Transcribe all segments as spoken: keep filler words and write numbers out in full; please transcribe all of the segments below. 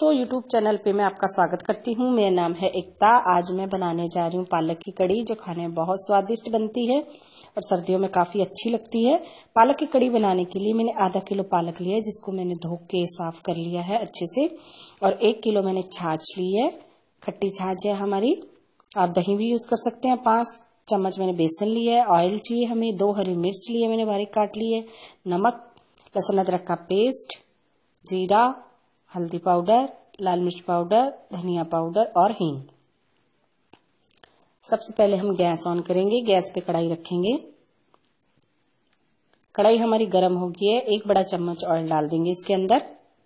दोस्तों, YouTube channel पे मैं आपका स्वागत करती हूँ। मेरा नाम है एकता। आज मैं बनाने जा रही हूँ पालक की कड़ी, जो खाने में बहुत स्वादिष्ट बनती है और सर्दियों में काफ़ी अच्छी लगती है। पालक की कड़ी बनाने के लिए मैंने आधा किलो पालक लिया है, जिसको मैंने धो के साफ कर लिया है अच्छे से। और एक किलो मैंने छाछ ली है, खट्टी छाछ है हमारी। आप दही भी यूज़ कर सकते हैं। पाँच चम्मच मैंने बेसन लिया है। ऑयल चाहिए हमें। दो हरी मिर्च लिए मैंने, बारीक काट ली है। नमक, लहसुन अदरक का पेस्ट, जीरा, हल्दी पाउडर, लाल मिर्च पाउडर, धनिया पाउडर और हींग। सबसे पहले हम गैस ऑन करेंगे। गैस पे कढ़ाई रखेंगे। कढ़ाई हमारी गर्म हो गई है। एक बड़ा चम्मच ऑयल डाल देंगे इसके अंदर।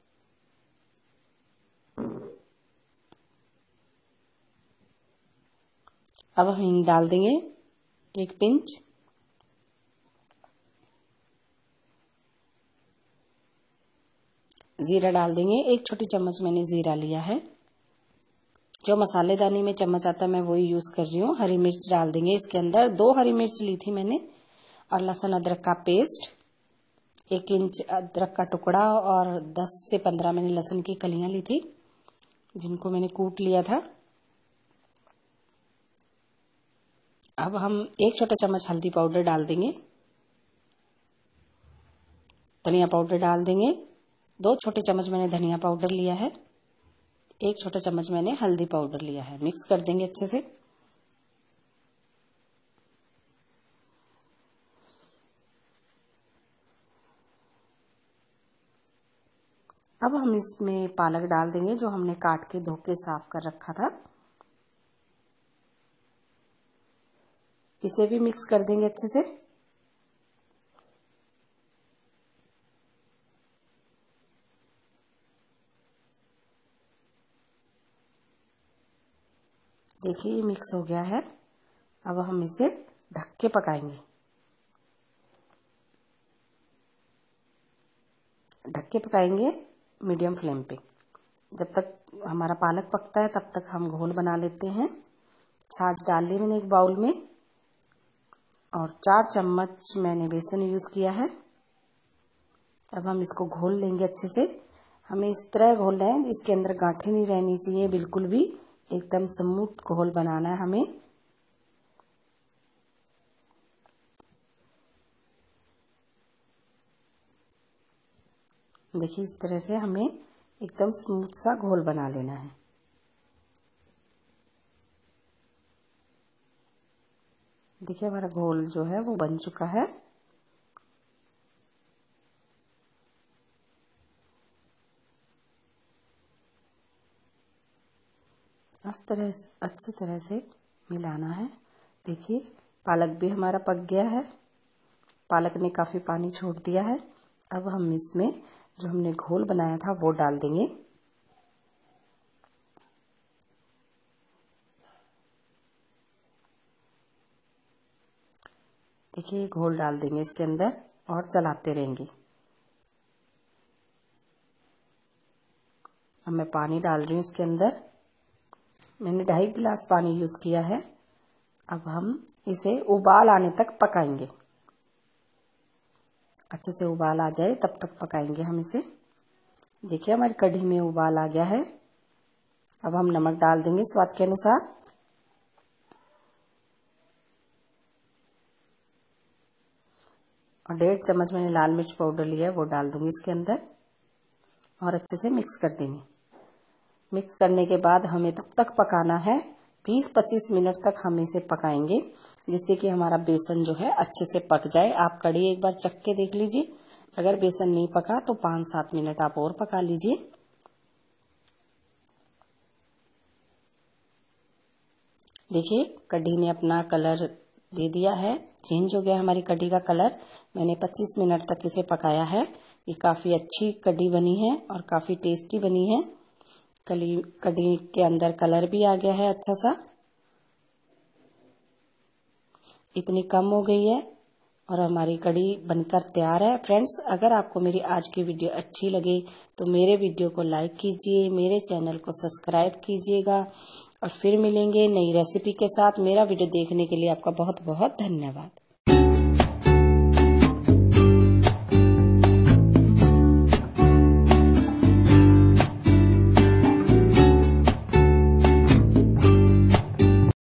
अब हम हींग डाल देंगे एक पिंच। जीरा डाल देंगे। एक छोटी चम्मच मैंने जीरा लिया है। जो मसालेदानी में चम्मच आता है मैं वही यूज कर रही हूँ। हरी मिर्च डाल देंगे इसके अंदर। दो हरी मिर्च ली थी मैंने। और लहसुन अदरक का पेस्ट, एक इंच अदरक का टुकड़ा और दस से पंद्रह मैंने लहसुन की कलियां ली थी, जिनको मैंने कूट लिया था। अब हम एक छोटा चम्मच हल्दी पाउडर डाल देंगे। धनिया पाउडर डाल देंगे। दो छोटे चम्मच मैंने धनिया पाउडर लिया है। एक छोटा चम्मच मैंने हल्दी पाउडर लिया है। मिक्स कर देंगे अच्छे से। अब हम इसमें पालक डाल देंगे, जो हमने काट के धो के साफ कर रखा था। इसे भी मिक्स कर देंगे अच्छे से। देखिए ये मिक्स हो गया है। अब हम इसे ढक के पकाएंगे। ढक के पकाएंगे मीडियम फ्लेम पे। जब तक हमारा पालक पकता है तब तक हम घोल बना लेते हैं। छाछ डाल ली मैंने एक बाउल में और चार चम्मच मैंने बेसन यूज किया है। अब हम इसको घोल लेंगे अच्छे से। हमें इस तरह घोलना है, इसके अंदर गांठें नहीं रहनी चाहिए बिल्कुल भी। एकदम स्मूथ घोल बनाना है हमें। देखिए इस तरह से हमें एकदम स्मूथ सा घोल बना लेना है। देखिए हमारा घोल जो है वो बन चुका है। इस तरह अच्छी तरह से मिलाना है। देखिए पालक भी हमारा पक गया है। पालक ने काफी पानी छोड़ दिया है। अब हम इसमें जो हमने घोल बनाया था वो डाल देंगे। देखिए घोल डाल देंगे इसके अंदर और चलाते रहेंगे। अब मैं पानी डाल रही हूँ इसके अंदर। मैंने ढाई गिलास पानी यूज किया है। अब हम इसे उबाल आने तक पकाएंगे। अच्छे से उबाल आ जाए तब तक पकाएंगे हम इसे। देखिए हमारी कढ़ी में उबाल आ गया है। अब हम नमक डाल देंगे स्वाद के अनुसार। और डेढ़ चम्मच मैंने लाल मिर्च पाउडर लिया है, वो डाल दूंगी इसके अंदर और अच्छे से मिक्स कर देंगे। मिक्स करने के बाद हमें तब तक पकाना है, बीस पच्चीस मिनट तक हम इसे पकाएंगे, जिससे कि हमारा बेसन जो है अच्छे से पक जाए। आप कढ़ी एक बार चख के देख लीजिए। अगर बेसन नहीं पका तो पाँच सात मिनट आप और पका लीजिए। देखिए कढ़ी ने अपना कलर दे दिया है, चेंज हो गया हमारी कढ़ी का कलर। मैंने पच्चीस मिनट तक इसे पकाया है। ये काफी अच्छी कढ़ी बनी है और काफी टेस्टी बनी है। कली कढ़ी के अंदर कलर भी आ गया है अच्छा सा। इतनी कम हो गई है और हमारी कढ़ी बनकर तैयार है। फ्रेंड्स, अगर आपको मेरी आज की वीडियो अच्छी लगे तो मेरे वीडियो को लाइक कीजिए, मेरे चैनल को सब्सक्राइब कीजिएगा और फिर मिलेंगे नई रेसिपी के साथ। मेरा वीडियो देखने के लिए आपका बहुत बहुत धन्यवाद।